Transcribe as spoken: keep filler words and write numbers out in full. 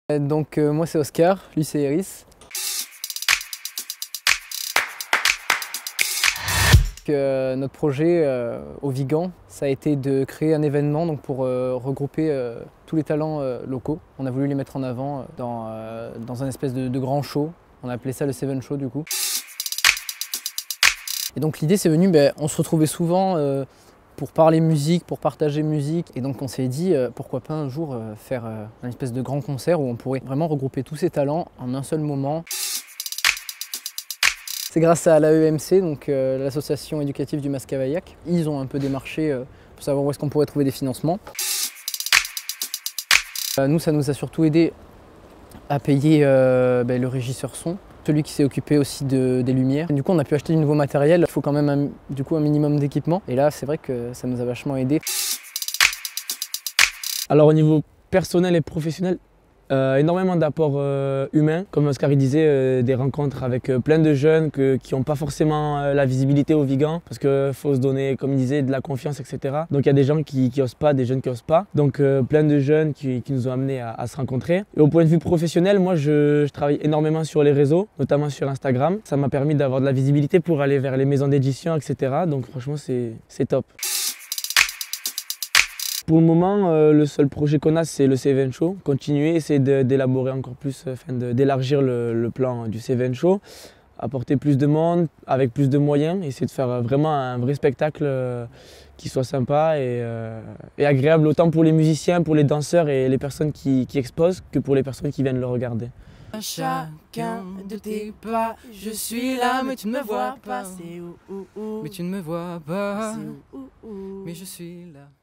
Donc euh, moi c'est Oscar, lui c'est Iris. Euh, notre projet euh, au Vigan, ça a été de créer un événement donc, pour euh, regrouper euh, tous les talents euh, locaux. On a voulu les mettre en avant dans, euh, dans un espèce de, de grand show. On a appelé ça le Seven Show du coup. Et donc l'idée c'est venu, ben, on se retrouvait souvent euh, pour parler musique, pour partager musique. Et donc on s'est dit euh, pourquoi pas un jour euh, faire euh, un espèce de grand concert où on pourrait vraiment regrouper tous ces talents en un seul moment. C'est grâce à l'A E M C, donc euh, l'association éducative du Mas-Cavaillac. Ils ont un peu démarché euh, pour savoir où est-ce qu'on pourrait trouver des financements. Euh, nous, ça nous a surtout aidé à payer euh, ben, le régisseur son, celui qui s'est occupé aussi de, des lumières. Du coup, on a pu acheter du nouveau matériel. Il faut quand même un, du coup, un minimum d'équipement. Et là, c'est vrai que ça nous a vachement aidé. Alors au niveau personnel et professionnel, Euh, énormément d'apports euh, humains, comme Oscar il disait, euh, des rencontres avec euh, plein de jeunes que, qui n'ont pas forcément euh, la visibilité au Vigan, parce qu'il faut se donner, comme il disait, de la confiance, et cetera. Donc il y a des gens qui n'osent pas, des jeunes qui n'osent pas. Donc euh, plein de jeunes qui, qui nous ont amenés à, à se rencontrer. Et au point de vue professionnel, moi je, je travaille énormément sur les réseaux, notamment sur Instagram. Ça m'a permis d'avoir de la visibilité pour aller vers les maisons d'édition, et cetera. Donc franchement c'est top. Pour le moment, euh, le seul projet qu'on a, c'est le Seven Show. Continuer, essayer d'élaborer encore plus, enfin, d'élargir le, le plan du Seven Show, apporter plus de monde, avec plus de moyens, essayer de faire vraiment un vrai spectacle euh, qui soit sympa et, euh, et agréable autant pour les musiciens, pour les danseurs et les personnes qui, qui exposent que pour les personnes qui viennent le regarder. Chacun de tes pas, je suis là, mais tu ne me vois pas. C'est où, où, où. Mais tu ne me vois pas. C'est où, où, où. Mais je suis là.